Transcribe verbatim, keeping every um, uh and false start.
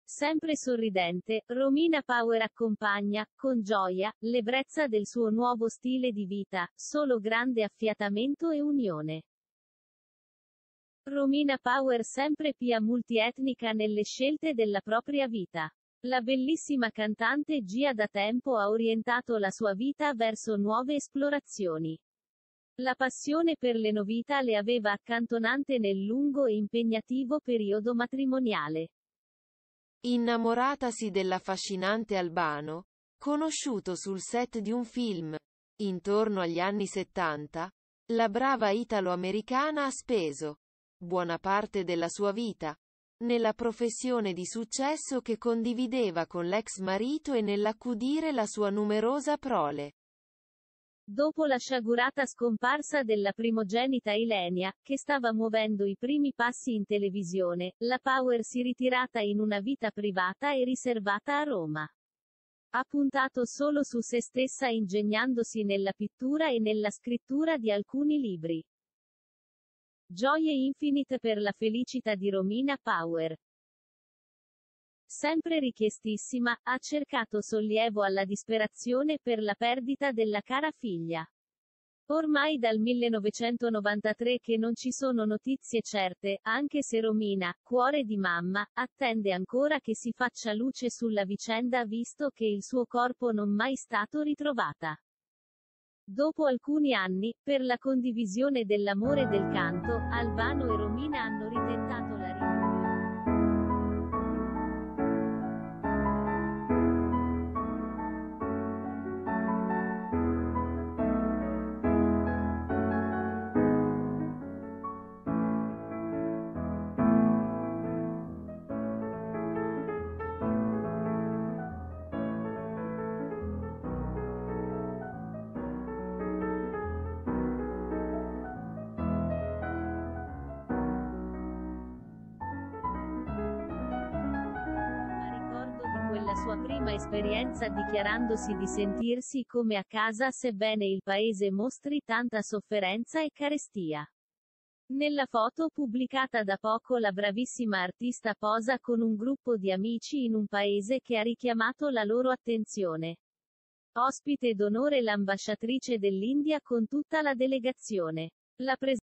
Sempre sorridente, Romina Power accompagna, con gioia, l'ebbrezza del suo nuovo stile di vita, solo grande affiatamento e unione. Romina Power sempre più multietnica nelle scelte della propria vita. La bellissima cantante già da tempo ha orientato la sua vita verso nuove esplorazioni. La passione per le novità le aveva accantonate nel lungo e impegnativo periodo matrimoniale. Innamoratasi dell'affascinante Albano, conosciuto sul set di un film, intorno agli anni settanta, la brava italo-americana ha speso buona parte della sua vita nella professione di successo che condivideva con l'ex marito e nell'accudire la sua numerosa prole. Dopo la sciagurata scomparsa della primogenita Ilenia, che stava muovendo i primi passi in televisione, la Power si è ritirata in una vita privata e riservata a Roma. Ha puntato solo su se stessa ingegnandosi nella pittura e nella scrittura di alcuni libri. Gioie infinite per la felicità di Romina Power. Sempre richiestissima, ha cercato sollievo alla disperazione per la perdita della cara figlia. Ormai dal millenovecentonovantatré che non ci sono notizie certe, anche se Romina, cuore di mamma, attende ancora che si faccia luce sulla vicenda visto che il suo corpo non mai stato ritrovata. Dopo alcuni anni, per la condivisione dell'amore del canto, Albano e Romina hanno ritentato la riunione. Quella sua prima esperienza dichiarandosi di sentirsi come a casa sebbene il paese mostri tanta sofferenza e carestia. Nella foto pubblicata da poco la bravissima artista posa con un gruppo di amici in un paese che ha richiamato la loro attenzione. Ospite d'onore l'ambasciatrice dell'India con tutta la delegazione. La pres-